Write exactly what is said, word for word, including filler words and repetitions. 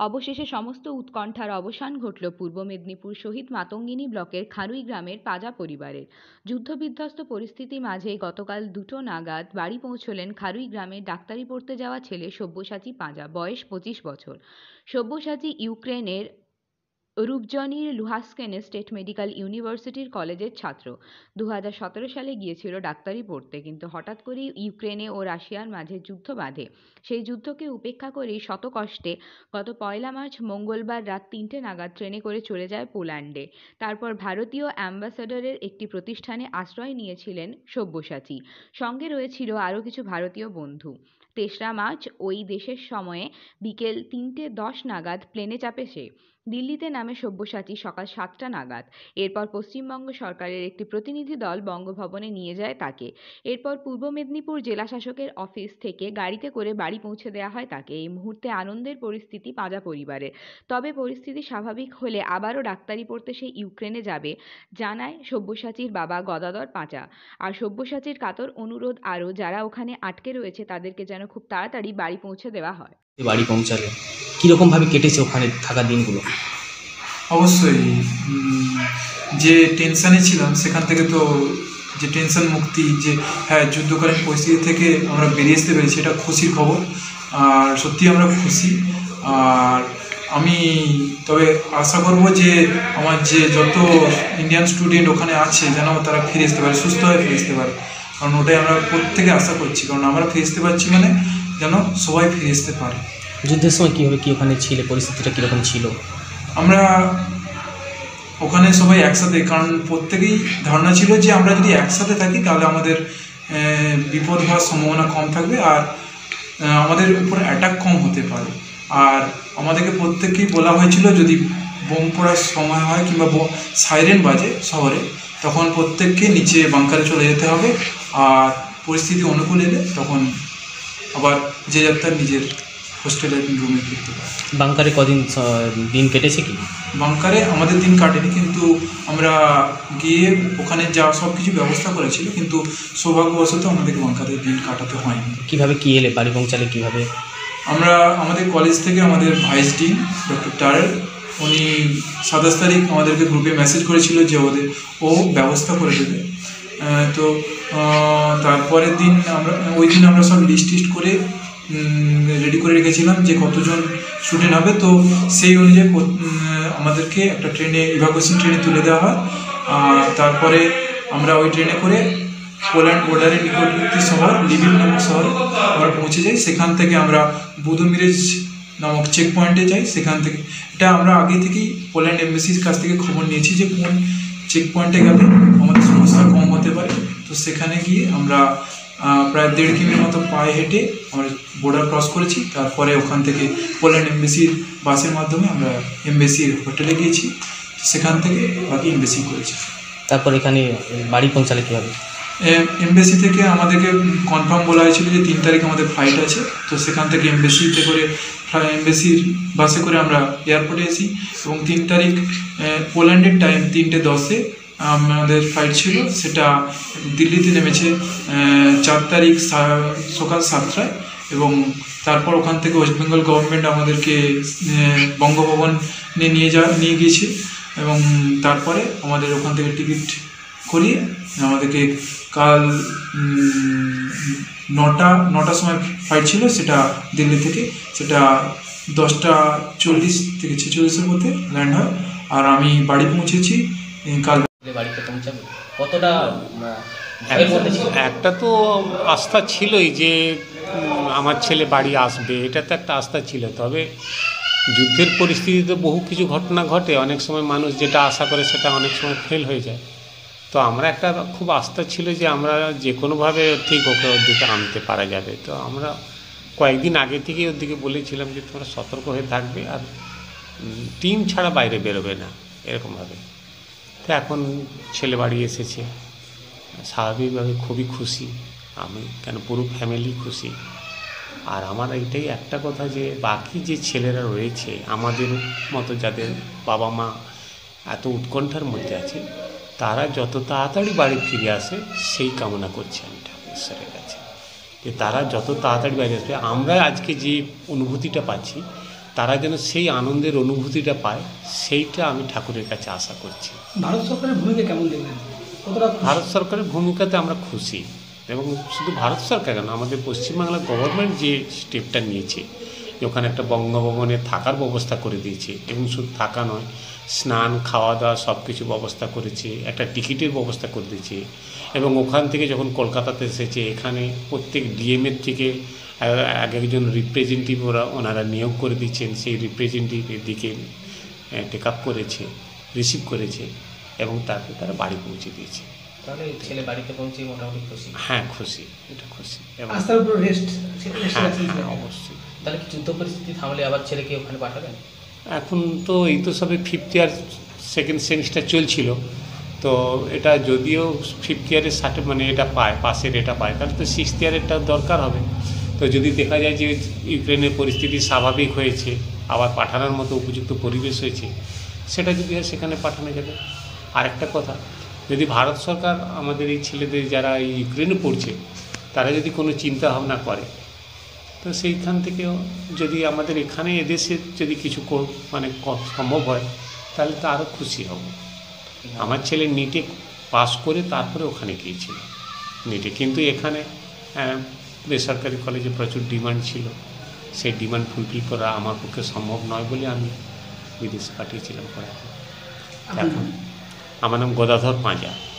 অবশেষে সমস্ত উৎকণ্ঠার অবসান ঘটল পূর্ব মেদিনীপুর শহীদ মাতঙ্গিনী ব্লকের খারুই গ্রামের পাজা পরিবারের। যুদ্ধবিধ্বস্ত পরিস্থিতির মাঝে গতকাল দুটো নাগাদ বাড়ি পৌঁছলেন খারুই গ্রামের ডাক্তারি পড়তে যাওয়া ছেলে সব্যসাচী পাঁজা, বয়স পঁচিশ বছর। সব্যসাচী ইউক্রেনের রূপজনির লুহান্স্কেনে স্টেট মেডিকেল ইউনিভার্সিটির কলেজের ছাত্র। দু হাজার সতেরো সালে গিয়েছিল ডাক্তারি পড়তে, কিন্তু হঠাৎ করেই ইউক্রেনে ও রাশিয়ার মাঝে যুদ্ধ বাধে। সেই যুদ্ধকে উপেক্ষা করেই শত কষ্টে গত পয়লা মার্চ মঙ্গলবার রাত তিনটে নাগাদ ট্রেনে করে চলে যায় পোল্যান্ডে। তারপর ভারতীয় অ্যাম্বাসাডরের একটি প্রতিষ্ঠানে আশ্রয় নিয়েছিলেন সব্যসাচী। সঙ্গে রয়েছিল আরও কিছু ভারতীয় বন্ধু। তেসরা মার্চ ওই দেশের সময়ে বিকেল তিনটে দশ নাগাদ প্লেনে চাপে সে। দিল্লিতে নামে সব্যসাচী সকাল সাতটা নাগাদ। এরপর পশ্চিমবঙ্গ সরকারের একটি প্রতিনিধি দল বঙ্গভবনে নিয়ে যায় তাকে। এরপর পূর্ব মেদিনীপুর জেলা শাসকের অফিস থেকে গাড়িতে করে বাড়ি পৌঁছে দেওয়া হয় তাকে। এই মুহূর্তে আনন্দের পরিস্থিতি পাঁজা পরিবারের। তবে পরিস্থিতি স্বাভাবিক হলে আবারও ডাক্তারি পড়তে সে ইউক্রেনে যাবে, জানায় সব্যসাচীর বাবা গদাধর পাঁজা। আর সব্যসাচীর কাতর অনুরোধ আরও, যারা ওখানে আটকে রয়েছে তাদেরকে যেন খুব তাড়াতাড়ি বাড়ি পৌঁছে দেওয়া হয়। বাড়ি পৌঁছালে কীরকম ভাবে কেটেছে ওখানে থাকা দিনগুলো? অবশ্যই যে টেনশানে ছিলাম সেখান থেকে তো যে টেনশন মুক্তি, যে হ্যাঁ যুদ্ধকালীন পরিস্থিতি থেকে আমরা বেরিয়ে আসতে পেরেছি, এটা খুশির খবর। আর সত্যি আমরা খুশি। আর আমি তবে আশা করব যে আমার যে যত ইন্ডিয়ান স্টুডেন্ট ওখানে আছে যেন তারা ফিরে আসতে পারে, সুস্থ হয়ে ফিরে আসতে পারে, কারণ ওটাই আমরা প্রত্যেকে আশা করছি। কারণ আমরা ফিরে আসতে পারছি মানে যেন সবাই ফিরে আসতে পারে। যুদ্ধের সময় কীভাবে কী ওখানে ছিল, পরিস্থিতিটা কীরকম ছিল? আমরা ওখানে সবাই একসাথে, কারণ প্রত্যেকেই ধারণা ছিল যে আমরা যদি একসাথে থাকি তাহলে আমাদের বিপদ হওয়ার সম্ভাবনা কম থাকবে আর আমাদের উপর অ্যাটাক কম হতে পারে। আর আমাদেরকে প্রত্যেকেই বলা হয়েছিল যদি বোম পড়ার সময় হয় কিংবা সাইরেন বাজে শহরে, তখন প্রত্যেককে নিচে বাংকারে চলে যেতে হবে। আর পরিস্থিতি অনুকূল এলে তখন আবার যে যাত্রার নিজের হোস্টেলের রুমে ফিরতে পারে। বাংকারে কদিন দিন কেটেছে কি? বাংকারে আমাদের দিন কাটেনি, কিন্তু আমরা গিয়ে ওখানে যা সব কিছু ব্যবস্থা করেছিল, কিন্তু সৌভাগ্যবশত আমাদেরকে বাংকারে দিন কাটাতে হয়নি। কীভাবে কী এলে বাড়ি পৌঁছালে কীভাবে? আমরা আমাদের কলেজ থেকে আমাদের ভাইস ডিন ডক্টর টারেল, উনি সাতাশ তারিখ আমাদেরকে গ্রুপে মেসেজ করেছিল যে ওদের ও ব্যবস্থা করে দেবে। তো তারপরের দিন আমরা ওই দিন আমরা সব লিস্ট টিস্ট করে রেডি করে রেখেছিলাম যে কতজন স্টুডেন্ট হবে। তো সেই অনুযায়ী আমাদেরকে একটা ট্রেনে ইভাকুয়েশন ট্রেনে তুলে দেওয়া হয়। তারপরে আমরা ওই ট্রেনে করে পোল্যান্ড বর্ডারের নিকটবর্তী শহর লিভিভ নামক শহরে আমরা পৌঁছে যাই। সেখান থেকে আমরা বুদুমিরেজ নামক চেক পয়েন্টে যাই। সেখান থেকে এটা আমরা আগে থেকেই পোল্যান্ড এমবেসির কাছ থেকে খবর নিয়েছি যে কোন চেক পয়েন্টে গেলে আমাদের সমস্যা কম হতে পারে। তো সেখানে গিয়ে আমরা প্রায় দেড় কিমির মতো পায়ে হেঁটে আমরা বর্ডার ক্রস করেছি। তারপরে ওখান থেকে পোল্যান্ড এমবেসির বাসের মাধ্যমে আমরা এমবেসির হোটেলে গিয়েছি, সেখান থেকে বাকি এমবেসি করেছি। তারপর এখানে বাড়ি পৌঁছালে কীভাবে? এমবেসি থেকে আমাদেরকে কনফার্ম বলা হয়েছিল যে তিন তারিখ আমাদের ফ্লাইট আছে। তো সেখান থেকে এমবেসিতে করে এমবেসির বাসে করে আমরা এয়ারপোর্টে এসি এবং তিন তারিখ পোল্যান্ডের টাইম তিনটে দশে আমাদের ফ্লাইট ছিল। সেটা দিল্লিতে নেমেছে চার তারিখ সকাল সাতটায় এবং তারপর ওখান থেকে ওয়েস্ট বেঙ্গল গভর্নমেন্ট আমাদেরকে বঙ্গভবনে নিয়ে যা নিয়ে গিয়েছে এবং তারপরে আমাদের ওখান থেকে টিকিট করিয়ে আমাদেরকে কাল নটা নটার সময় ফ্লাইট ছিল, সেটা দিল্লি থেকে সেটা দশটা চল্লিশ থেকে ছেচল্লিশের মধ্যে ল্যান্ড হয়। আর আমি বাড়ি পৌঁছেছি কাল। বাড়িতে পৌঁছাবে কতটা? একটা তো আস্থা ছিলই যে আমার ছেলে বাড়ি আসবে, এটা তো একটা আস্থা ছিল। তবে যুদ্ধের পরিস্থিতিতে বহু কিছু ঘটনা ঘটে, অনেক সময় মানুষ যেটা আশা করে সেটা অনেক সময় ফেল হয়ে যায়। তো আমরা একটা খুব আস্থা ছিল যে আমরা যে কোনোভাবে ঠিক ওকে ওর দিকে আনতে পারা যাবে। তো আমরা কয়েকদিন আগে থেকেই ওর দিকে বলেছিলাম যে তোমরা সতর্ক হয়ে থাকবে আর টিম ছাড়া বাইরে বেরোবে না, এরকমভাবে। তো এখন ছেলে বাড়ি এসেছে, স্বাভাবিকভাবে খুবই খুশি আমি, কেন পুরো ফ্যামিলি খুশি। আর আমার এইটাই একটা কথা যে বাকি যে ছেলেরা রয়েছে আমাদের মতো, যাদের বাবা মা এত উৎকণ্ঠার মধ্যে আছে, তারা যত তাড়াতাড়ি বাড়ি ফিরে আসে সেই কামনা করছি আমি ঈশ্বরের কাছে, যে তারা যত তাড়াতাড়ি বাড়ি আসবে। আমরা আজকে যে অনুভূতিটা পাচ্ছি তারা যেন সেই আনন্দের অনুভূতিটা পায়, সেইটা আমি ঠাকুরের কাছে আশা করছি। ভারত সরকারের ভূমিকা কেমন দেখলেন? কতটা খুশি? ভারত সরকারের ভূমিকাতে আমরা খুশি, এবং শুধু ভারত সরকার কেন, আমাদের পশ্চিমবাংলার গভর্নমেন্ট যে স্টেপটা নিয়েছে, যে ওখানে একটা বঙ্গভবনে থাকার ব্যবস্থা করে দিয়েছে, এবং শুধু থাকা নয়, স্নান খাওয়া দাওয়া সব কিছু ব্যবস্থা করেছে, একটা টিকিটের ব্যবস্থা করে দিয়েছে, এবং ওখান থেকে যখন কলকাতাতে এসেছে এখানে প্রত্যেক ডিএমের থেকে এক একজন রিপ্রেজেন্টেটিভ ওরা ওনারা নিয়োগ করে দিচ্ছেন, সেই রিপ্রেজেন্টেটিভের দিকে টেক আপ করেছে, রিসিভ করেছে, এবং তারপরে তারা বাড়ি পৌঁছে দিয়েছে। তাহলে ছেলে বাড়িতে পৌঁছে মোটামুটি খুশি? হ্যাঁ খুশি, এটা খুশি। এবং আস্থার উপর রেস্ট? হ্যাঁ হ্যাঁ অবশ্যই। তাহলে কি যুদ্ধ পরিস্থিতি থামলে আবার ছেলেকে ওখানে পাঠাবেন? এখন তো এই তো সবে ফিফথ ইয়ার সেকেন্ড সেমিস্টার চলছিল, তো এটা যদিও ফিফথ ইয়ারের সার্টি মানে এটা পায়, পাশের এটা পায়, তাহলে তো সিক্সথ ইয়ারেরটা দরকার হবে। তো যদি দেখা যায় যে ইউক্রেনের পরিস্থিতি স্বাভাবিক হয়েছে, আবার পাঠানোর মতো উপযুক্ত পরিবেশ হয়েছে, সেটা যদি হয় সেখানে পাঠানো যাবে। আর একটা কথা, যদি ভারত সরকার আমাদের এই ছেলেদের যারা এই ইউক্রেনে পড়ছে তারা যদি কোনো চিন্তা ভাবনা করে, তো সেইখান থেকেও যদি আমাদের এখানে এদেশে যদি কিছু মানে সম্ভব হয় তাহলে তো আরও খুশি হব। আমার ছেলে নিটে পাস করে তারপরে ওখানে গিয়েছিল নিটে, কিন্তু এখানে বেসরকারি কলেজে প্রচুর ডিমান্ড ছিল, সেই ডিমান্ড ফুলফিল করা আমার পক্ষে সম্ভব নয় বলে আমি বিদেশে পাঠিয়েছিলাম পড়াতে। এখন আমার নাম গদাধর পাঁজা।